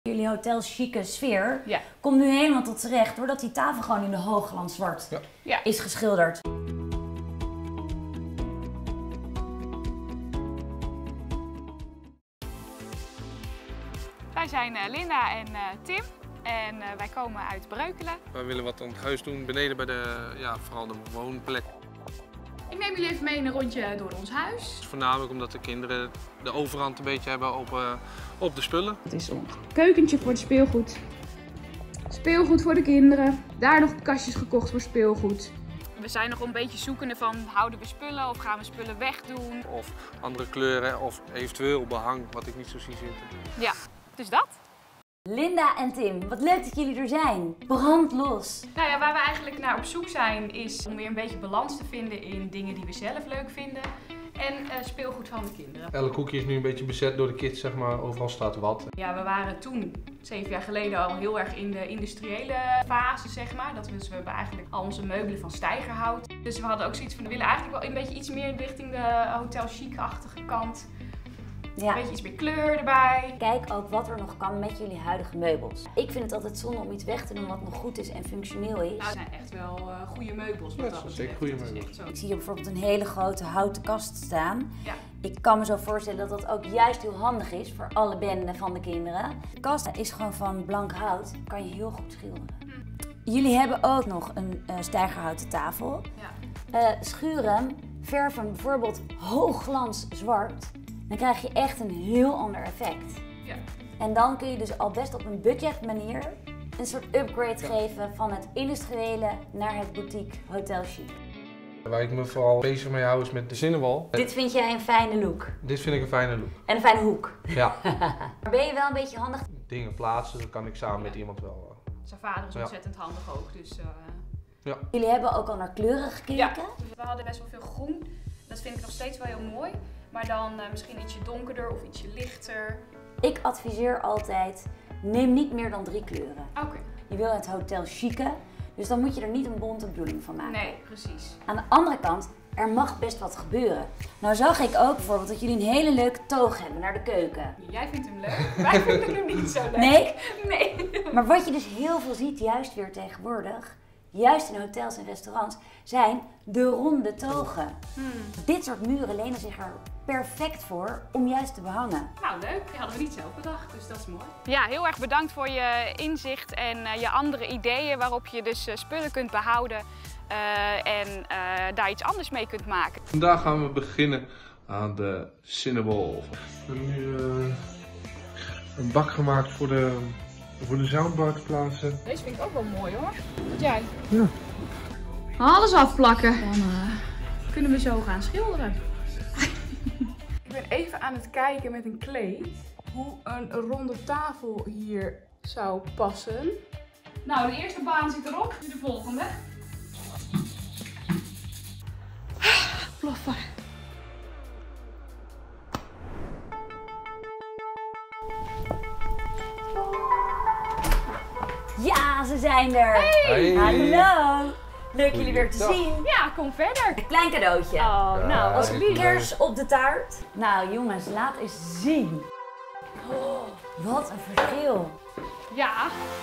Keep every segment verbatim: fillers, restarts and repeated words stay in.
Jullie hotel chique sfeer ja. komt nu helemaal tot z'n recht doordat die tafel gewoon in de hoogglans zwart ja. Ja. is geschilderd. Wij zijn uh, Linda en uh, Tim en uh, wij komen uit Breukelen. Wij willen wat aan het huis doen, beneden bij de, ja, vooral de woonplek. Ik neem jullie even mee in een rondje door ons huis. Voornamelijk omdat de kinderen de overhand een beetje hebben op, uh, op de spullen. Het is een keukentje voor het speelgoed. Speelgoed voor de kinderen. Daar nog kastjes gekocht voor speelgoed. We zijn nog een beetje zoekende van, houden we spullen of gaan we spullen wegdoen? Of andere kleuren of eventueel behang, wat ik niet zo zie zitten. Ja, dus dat. Linda en Tim, wat leuk dat jullie er zijn. Brand los. Nou ja, waar we eigenlijk naar op zoek zijn is om weer een beetje balans te vinden in dingen die we zelf leuk vinden. En uh, speelgoed van de kinderen. Elk hoekje is nu een beetje bezet door de kids, zeg maar. Overal staat wat. Ja, we waren toen, zeven jaar geleden, al heel erg in de industriële fase, zeg maar. Dat we, dus we hebben eigenlijk al onze meubelen van steigerhout. Dus we hadden ook zoiets van, we willen eigenlijk wel een beetje iets meer richting de hotel chic-achtige kant. Ja. Een beetje iets meer kleur erbij. Kijk ook wat er nog kan met jullie huidige meubels. Ik vind het altijd zonde om iets weg te doen wat nog goed is en functioneel is. Nou, het zijn echt wel uh, goede meubels. Ja, Wat dat dat zijn zeker betreft. goede Het is echt Ik zo. zie hier bijvoorbeeld een hele grote houten kast staan. Ja. Ik kan me zo voorstellen dat dat ook juist heel handig is voor alle benden van de kinderen. De kast is gewoon van blank hout, kan je heel goed schilderen. Hm. Jullie hebben ook nog een uh, steigerhouten tafel. Ja. Uh, schuren, verven bijvoorbeeld hoogglans zwart. Dan krijg je echt een heel ander effect. Ja. En dan kun je dus al best op een budget manier een soort upgrade geven van het industriële naar het boutique hotel chic. Waar ik me vooral bezig mee hou is met de zinnenwal. Dit vind jij een fijne look. Dit vind ik een fijne look. En een fijne hoek. Ja. Maar ben je wel een beetje handig? Dingen plaatsen, dat kan ik samen met iemand wel. Uh... Zijn vader is Ja. ontzettend handig ook. Dus, uh... ja. Jullie hebben ook al naar kleuren gekeken. Ja, dus we hadden best wel veel groen. Dat vind ik nog steeds wel heel mooi. Maar dan uh, misschien ietsje donkerder of ietsje lichter. Ik adviseer altijd, neem niet meer dan drie kleuren. Oké. Okay. Je wil het hotel chique, dus dan moet je er niet een bonte bedoeling van maken. Nee, precies. Aan de andere kant, er mag best wat gebeuren. Nou zag ik ook bijvoorbeeld dat jullie een hele leuke toog hebben naar de keuken. Jij vindt hem leuk, wij vinden hem niet zo leuk. Nee? Nee. Maar wat je dus heel veel ziet, juist weer tegenwoordig, juist in hotels en restaurants, zijn de ronde togen. Hmm. Dit soort muren lenen zich er perfect voor om juist te behangen. Nou leuk, die hadden we niet zelf bedacht, dus dat is mooi. Ja, heel erg bedankt voor je inzicht en uh, je andere ideeën waarop je dus uh, spullen kunt behouden uh, en uh, daar iets anders mee kunt maken. Vandaag gaan we beginnen aan de Cinnaball. We hebben nu uh, een bak gemaakt voor de, voor de soundbar te plaatsen. Deze vind ik ook wel mooi hoor. Wat jij? Ja. Alles afplakken. Dan uh, kunnen we zo gaan schilderen. Ik ben even aan het kijken met een kleed hoe een ronde tafel hier zou passen. Nou, de eerste baan zit erop. De volgende. Ploffen. Ja, ze zijn er! Hey! Hey. Hallo! Leuk jullie weer te Goeiedag. zien. Ja, kom verder. Een klein cadeautje. Oh, nou, Ja, Als ik- kers op de taart. Nou jongens, laat eens zien. Oh, wat een verschil. Ja.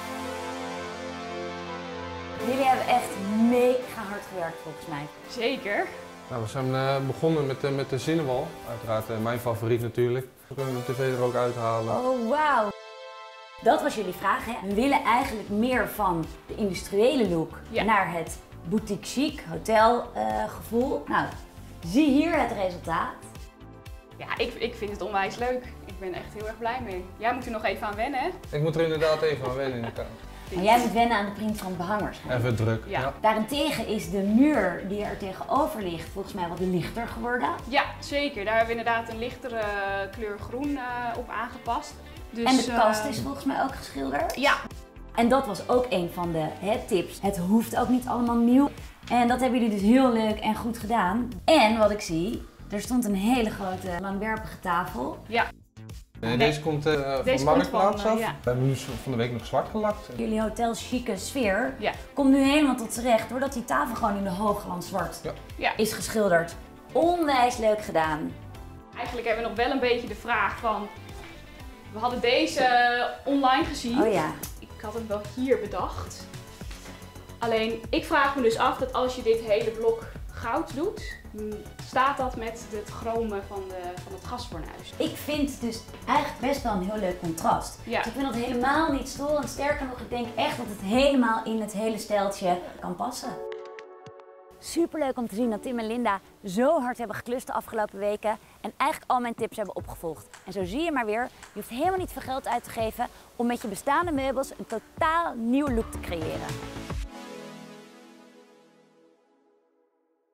Jullie hebben echt mega hard gewerkt volgens mij. Zeker. Nou, we zijn uh, begonnen met, uh, met de zinnenwal. Uiteraard uh, mijn favoriet natuurlijk. We kunnen de tv er ook uithalen. Oh wauw. Dat was jullie vraag hè. We willen eigenlijk meer van de industriële look Ja. naar het boutique chic hotel uh, gevoel. Nou, zie hier het resultaat. Ja, ik, ik vind het onwijs leuk. Ik ben echt heel erg blij mee. Jij moet er nog even aan wennen, hè? Ik moet er inderdaad even aan wennen in de kamer. Maar jij moet wennen aan de print van behangers. hè? Even druk. Ja. Ja. Daarentegen is de muur die er tegenover ligt volgens mij wat lichter geworden. Ja, zeker. Daar hebben we inderdaad een lichtere kleur groen uh, op aangepast. Dus, En de kast uh, is volgens mij ook geschilderd. Ja. En dat was ook een van de hè, tips. Het hoeft ook niet allemaal nieuw. En dat hebben jullie dus heel leuk en goed gedaan. En wat ik zie, er stond een hele grote langwerpige tafel. Ja. Nee, deze komt uh, van Deze Marktplaats komt van, af. uh, ja. We hebben nu van de week nog zwart gelakt. Jullie hotel chique sfeer Ja. komt nu helemaal tot z'n recht doordat die tafel gewoon in de hoogglans zwart Ja. Ja. is geschilderd. Onwijs leuk gedaan. Eigenlijk hebben we nog wel een beetje de vraag van, We hadden deze online gezien. Oh ja. Ik had hem wel hier bedacht. Alleen, ik vraag me dus af dat als je dit hele blok goud doet, staat dat met het chromen van, de, van het gasfornuis. Ik vind het dus eigenlijk best wel een heel leuk contrast. Ja. Dus ik vind dat helemaal niet storend. Sterker nog, ik denk echt dat het helemaal in het hele steltje kan passen. Superleuk om te zien dat Tim en Linda zo hard hebben geklust de afgelopen weken en eigenlijk al mijn tips hebben opgevolgd. En zo zie je maar weer, je hoeft helemaal niet veel geld uit te geven om met je bestaande meubels een totaal nieuw look te creëren.